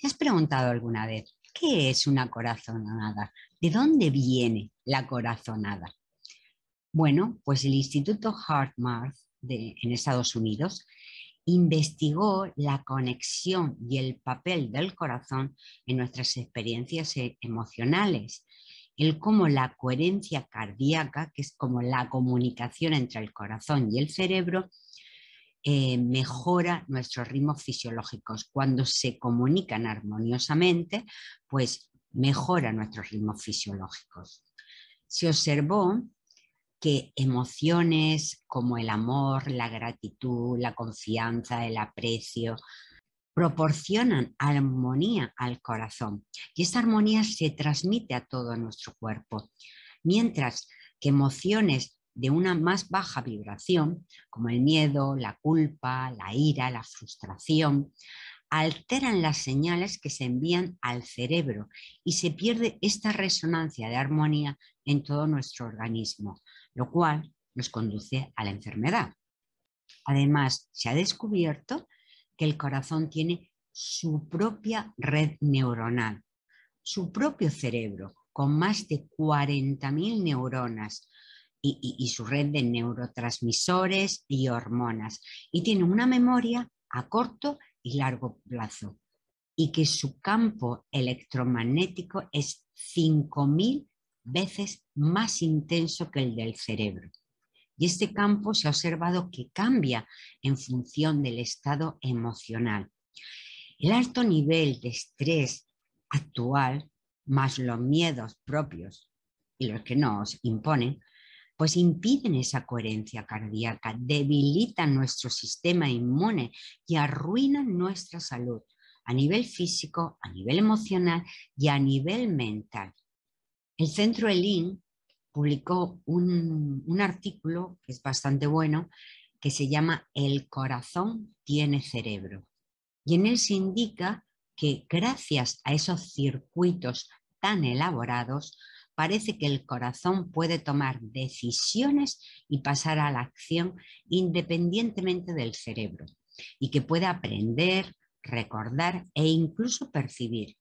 ¿Te has preguntado alguna vez qué es una corazonada? ¿De dónde viene la corazonada? Bueno, pues el Instituto HeartMath en Estados Unidos investigó la conexión y el papel del corazón en nuestras experiencias emocionales, el cómo la coherencia cardíaca, que es como la comunicación entre el corazón y el cerebro, mejora nuestros ritmos fisiológicos. Cuando se comunican armoniosamente, pues mejora nuestros ritmos fisiológicos. Se observó que emociones como el amor, la gratitud, la confianza, el aprecio, proporcionan armonía al corazón y esta armonía se transmite a todo nuestro cuerpo, mientras que emociones de una más baja vibración, como el miedo, la culpa, la ira, la frustración, alteran las señales que se envían al cerebro y se pierde esta resonancia de armonía en todo nuestro organismo, lo cual nos conduce a la enfermedad. Además, se ha descubierto que el corazón tiene su propia red neuronal, su propio cerebro, con más de 40.000 neuronas y su red de neurotransmisores y hormonas. Y tiene una memoria a corto y largo plazo. Y que su campo electromagnético es 5.000 veces más intenso que el del cerebro. Y este campo se ha observado que cambia en función del estado emocional. El alto nivel de estrés actual, más los miedos propios y los que nos imponen, pues impiden esa coherencia cardíaca, debilitan nuestro sistema inmune y arruinan nuestra salud a nivel físico, a nivel emocional y a nivel mental. El Centro ELIN publicó un artículo que es bastante bueno, que se llama El corazón tiene cerebro. Y en él se indica que gracias a esos circuitos tan elaborados, parece que el corazón puede tomar decisiones y pasar a la acción independientemente del cerebro, y que puede aprender, recordar e incluso percibir.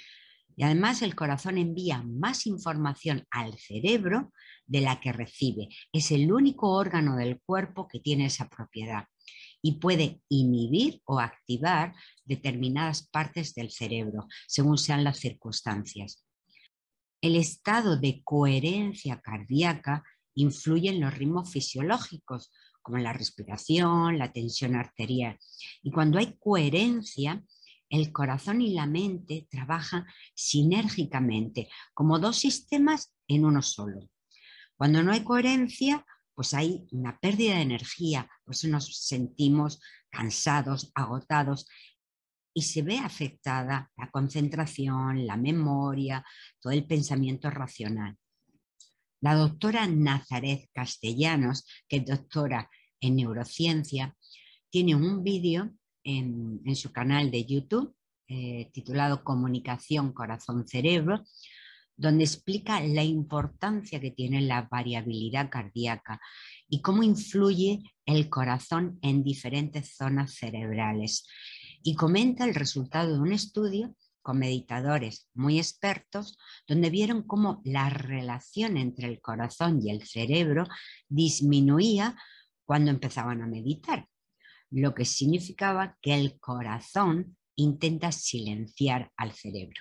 Y además el corazón envía más información al cerebro de la que recibe. Es el único órgano del cuerpo que tiene esa propiedad y puede inhibir o activar determinadas partes del cerebro, según sean las circunstancias. El estado de coherencia cardíaca influye en los ritmos fisiológicos, como la respiración, la tensión arterial. Y cuando hay coherencia, el corazón y la mente trabajan sinérgicamente, como dos sistemas en uno solo. Cuando no hay coherencia, pues hay una pérdida de energía, por eso nos sentimos cansados, agotados y se ve afectada la concentración, la memoria, todo el pensamiento racional. La doctora Nazaret Castellanos, que es doctora en neurociencia, tiene un vídeo en su canal de YouTube titulado Comunicación Corazón-Cerebro, donde explica la importancia que tiene la variabilidad cardíaca y cómo influye el corazón en diferentes zonas cerebrales. Y comenta el resultado de un estudio con meditadores muy expertos, donde vieron cómo la relación entre el corazón y el cerebro disminuía cuando empezaban a meditar, lo que significaba que el corazón intenta silenciar al cerebro.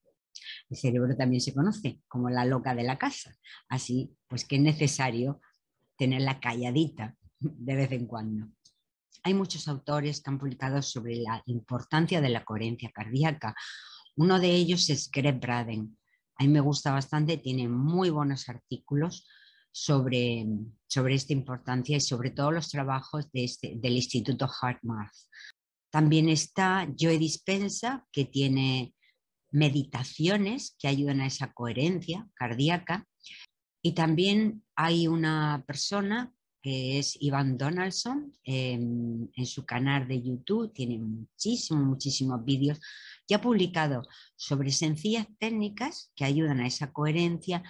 El cerebro también se conoce como la loca de la casa, así pues que es necesario tenerla calladita de vez en cuando. Hay muchos autores que han publicado sobre la importancia de la coherencia cardíaca. Uno de ellos es Gregg Braden. A mí me gusta bastante, tiene muy buenos artículos sobre esta importancia y sobre todo los trabajos del Instituto HeartMath. También está Joe Dispenza, que tiene meditaciones que ayudan a esa coherencia cardíaca. Y también hay una persona que es Ivan Donaldson, en su canal de YouTube, tiene muchísimos vídeos y ha publicado sobre sencillas técnicas que ayudan a esa coherencia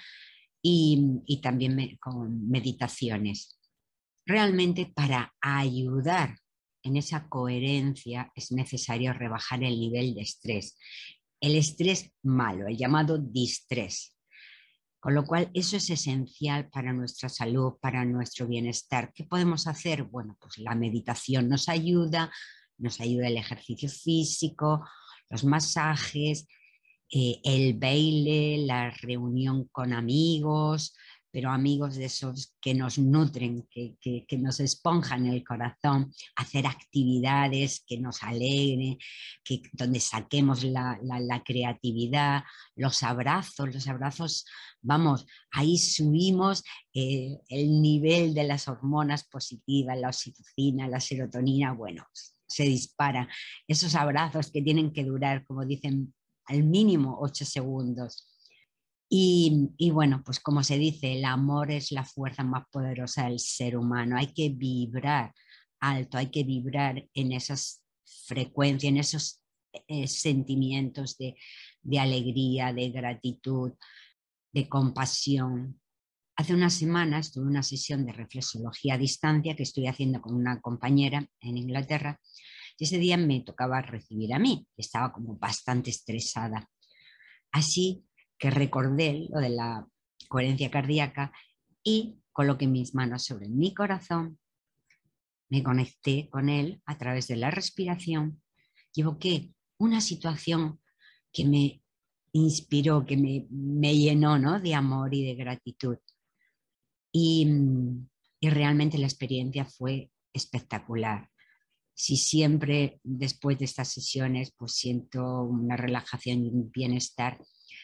y también con meditaciones. Realmente para ayudar en esa coherencia es necesario rebajar el nivel de estrés. El estrés malo, el llamado distrés. Con lo cual, eso es esencial para nuestra salud, para nuestro bienestar. ¿Qué podemos hacer? Bueno, pues la meditación nos ayuda el ejercicio físico, los masajes, el baile, la reunión con amigos, pero amigos de esos que nos nutren, que nos esponjan el corazón, hacer actividades que nos alegren, donde saquemos la creatividad, los abrazos, vamos, ahí subimos el nivel de las hormonas positivas, la oxitocina, la serotonina, bueno, se dispara. Esos abrazos que tienen que durar, como dicen, al mínimo 8 segundos. Y bueno, pues como se dice, el amor es la fuerza más poderosa del ser humano. Hay que vibrar alto, hay que vibrar en esas frecuencias, en esos sentimientos de alegría, de gratitud, de compasión. Hace unas semanas tuve una sesión de reflexología a distancia que estoy haciendo con una compañera en Inglaterra y ese día me tocaba recibir a mí. Estaba como bastante estresada. Así que recordé lo de la coherencia cardíaca y coloqué mis manos sobre mi corazón, me conecté con él a través de la respiración y evoqué una situación que me inspiró, que me llenó, ¿no?, de amor y de gratitud. Y, y realmente la experiencia fue espectacular. Si siempre después de estas sesiones pues siento una relajación y un bienestar,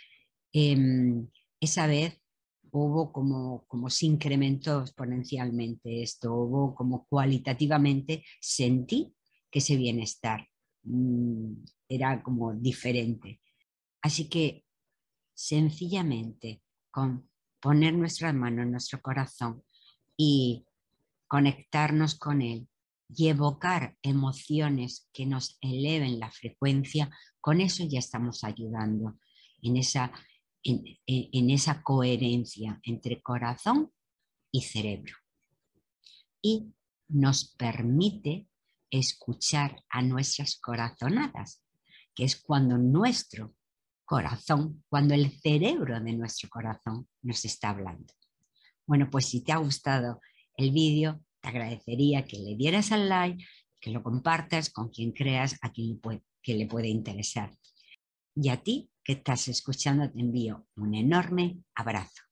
esa vez hubo como se incrementó exponencialmente esto, hubo como cualitativamente sentí que ese bienestar era como diferente. Así que sencillamente con poner nuestras manos en nuestro corazón y conectarnos con él y evocar emociones que nos eleven la frecuencia, con eso ya estamos ayudando en esa coherencia entre corazón y cerebro. Y nos permite escuchar a nuestras corazonadas, que es cuando nuestro corazón, cuando el cerebro de nuestro corazón nos está hablando. Bueno, pues si te ha gustado el vídeo, te agradecería que le dieras al like, que lo compartas con quien creas a quien que le puede interesar. Y a ti que estás escuchando te envío un enorme abrazo.